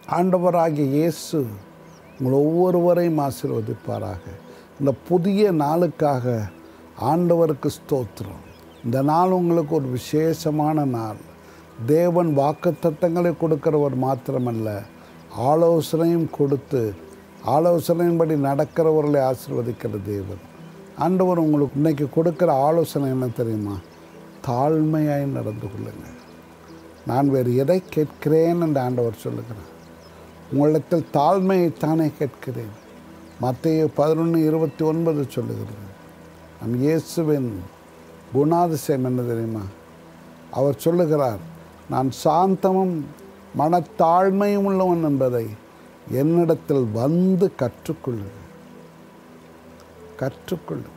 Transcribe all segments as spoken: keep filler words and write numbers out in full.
ஆண்டவராகிய இயேசு உங்கள் ஒவ்வொருவரையும் ஆசீர்வதிப்பாராக. இந்த புதிய நாளுக்காக ஆண்டவருக்கு ஸ்தோத்திரம். இந்த நாள் உங்களுக்கு ஒரு விசேஷமான நாள். தேவன் வாக்குத்தத்தங்களை கொடுக்கிறவர் மாத்திரமல்ல, ஆலோசனையும் கொடுத்து ஆலோசனையின்படி நடக்கிறவர்களை ஆசீர்வதிக்கிற தேவன். ஆண்டவர் உங்களுக்கு இன்றைக்கி கொடுக்குற ஆலோசனை என்ன தெரியுமா? தாழ்மையாய் நடந்து கொள்ளுங்கள். நான் வேறு எதை கேட்கிறேன் என்று ஆண்டவர் சொல்லுகிறார். உங்களிடத்தில் தாழ்மையைத்தானே கேட்கிறேன். மத்தேயு பதினொன்று இருபத்தி ஒன்பது சொல்லுகிறது. நம் இயேசுவின் குணாதிசயம் என்ன தெரியுமா? அவர் சொல்லுகிறார், நான் சாந்தமும் மனத்தாழ்மையும் உள்ளவன் என்பதை என்னிடத்தில் வந்து கற்றுக்கொள்ளுங்கள். கற்றுக்கொள்ளுங்கள்.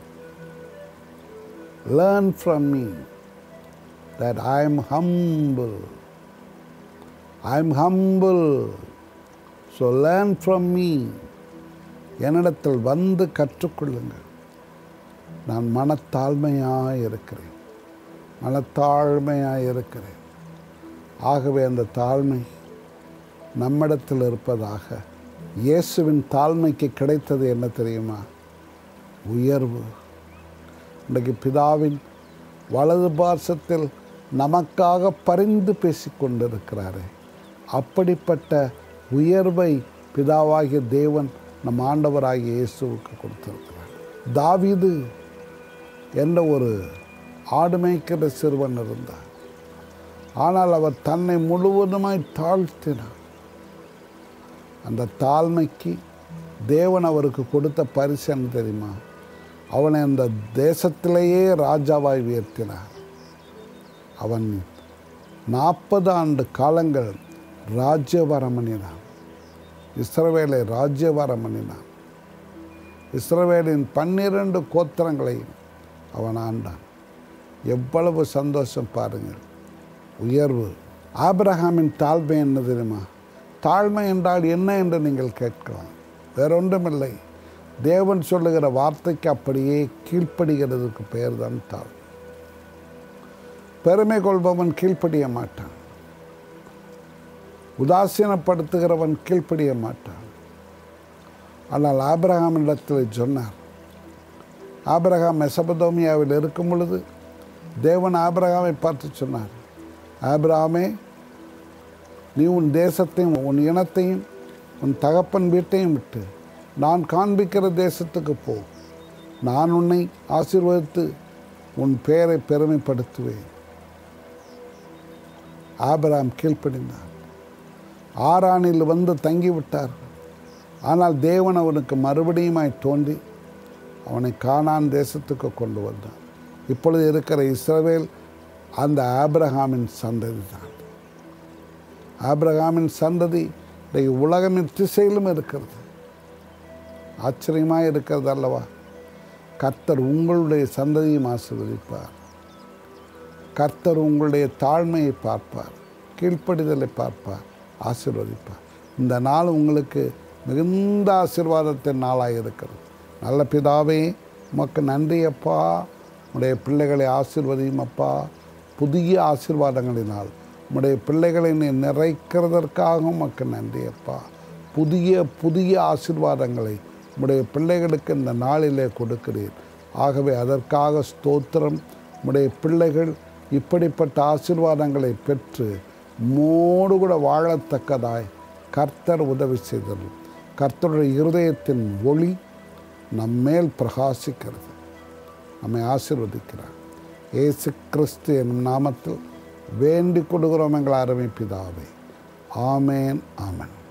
Learn from me that I am humble. I am humble. So learn from me. என்னிடத்தில் வந்து கற்றுக்கொள்ளுங்கள். நான் மனத்தாழ்மையாக இருக்கிறேன். மனத்தாழ்மையாக இருக்கிறேன். ஆகவே அந்த தாழ்மை நம்மிடத்தில் இருப்பதாக. இயேசுவின் தாழ்மைக்கு கிடைத்தது என்ன தெரியுமா? உயர்வு. இன்றைக்கு பிதாவின் வலது பார்சத்தில் நமக்காக பரிந்து பேசிக்கொண்டிருக்கிறாரே, அப்படிப்பட்ட உயர்வை பிதாவாகிய தேவன் நம் ஆண்டவராகிய இயேசுவுக்கு கொடுத்திருக்கிறார். தாவீது என்ற ஒரு ஆடு மேய்க்கிற சிறுவன் இருந்தார். ஆனால் அவர் தன்னை முழுவதுமாய் தாழ்த்தினார். அந்த தாழ்மைக்கு தேவன் அவருக்கு கொடுத்த பரிசு என்ன தெரியுமா? அவனை அந்த தேசத்திலேயே ராஜாவாய் உயர்த்தினார். அவன் நாற்பது ஆண்டு காலங்கள் ராஜ்யபாரம் பண்ணினான். இஸ்ரவேலை ராஜ்யபாரம் பண்ணினான். இஸ்ரவேலின் பன்னிரண்டு கோத்திரங்களையும் அவன் ஆண்டான். எவ்வளவு சந்தோஷம் பாருங்கள். உயர்வு. ஆபிரகாமின் தாழ்மை என்ன தெரியுமா? தாழ்மை என்றால் என்ன என்று நீங்கள் கேட்கலாம். வேறொன்றுமில்லை, தேவன் சொல்லுகிற வார்த்தைக்கு அப்படியே கீழ்ப்படுகிறதுக்கு பெயர் தான் தாழ்மை. பெருமை கொள்பவன் கீழ்ப்படிய மாட்டான். உதாசீனப்படுத்துகிறவன் கீழ்ப்படிய மாட்டான். ஆனால் ஆபிரகாமிடத்தில் சொன்னார். ஆபிரகாம் மெசபதோமியாவில் இருக்கும் பொழுது தேவன் ஆபிரகாமை பார்த்து சொன்னார், ஆபிரகாமே, நீ உன் தேசத்தையும் உன் இனத்தையும் உன் தகப்பன் வீட்டையும் விட்டு நான் காண்பிக்கிற தேசத்துக்கு போ. நான் உன்னை ஆசீர்வதித்து உன் பெயரை பெருமைப்படுத்துவேன். ஆபிரகாம் கீழ்ப்படிந்தார். ஆரானில் வந்து தங்கிவிட்டார். ஆனால் தேவன் அவனுக்கு மறுபடியுமாய் தோன்றி அவனை கானான் தேசத்துக்கு கொண்டு வந்தார். இப்பொழுது இருக்கிற இஸ்ரவேல் அந்த ஆபிரகாமின் சந்ததி தான். ஆபிரகாமின் சந்ததி உலகமின் திசையிலும் இருக்கிறது. ஆச்சரியமாக இருக்கிறது அல்லவா? கர்த்தர் உங்களுடைய சந்ததியும் ஆசீர்வதிப்பார். கர்த்தர் உங்களுடைய தாழ்மையை பார்ப்பார், கீழ்ப்படிதலை பார்ப்பார், ஆசீர்வதிப்பார். இந்த நாள் உங்களுக்கு மிகுந்த ஆசீர்வாதத்தின் நாளாக இருக்கிறது. நல்ல பிதாவே, உமக்கு நன்றி அப்பா. உடைய பிள்ளைகளை ஆசீர்வதியும் அப்பா. புதிய ஆசீர்வாதங்களினால் உடைய பிள்ளைகளை நீ நிறைக்கிறதற்காக உமக்கு நன்றி அப்பா. புதிய புதிய ஆசீர்வாதங்களை உடைய பிள்ளைகளுக்கு இந்த நாளிலே கொடுக்கிறீர். ஆகவே அதற்காக ஸ்தோத்திரம். உடைய பிள்ளைகள் இப்படிப்பட்ட ஆசீர்வாதங்களை பெற்று மோடு கூட வாழத்தக்கதாய் கர்த்தர் உதவி செய்தது. கர்த்தருடைய இருதயத்தின் ஒளி நம்மேல் பிரகாசிக்கிறது. நம்மை ஆசீர்வதிக்கிறார். இயேசு கிறிஸ்து என்னும் நாமத்தில் வேண்டிக் கொள்கிறோம் எங்கள் அருமை பிதாவே. ஆமேன், ஆமேன்.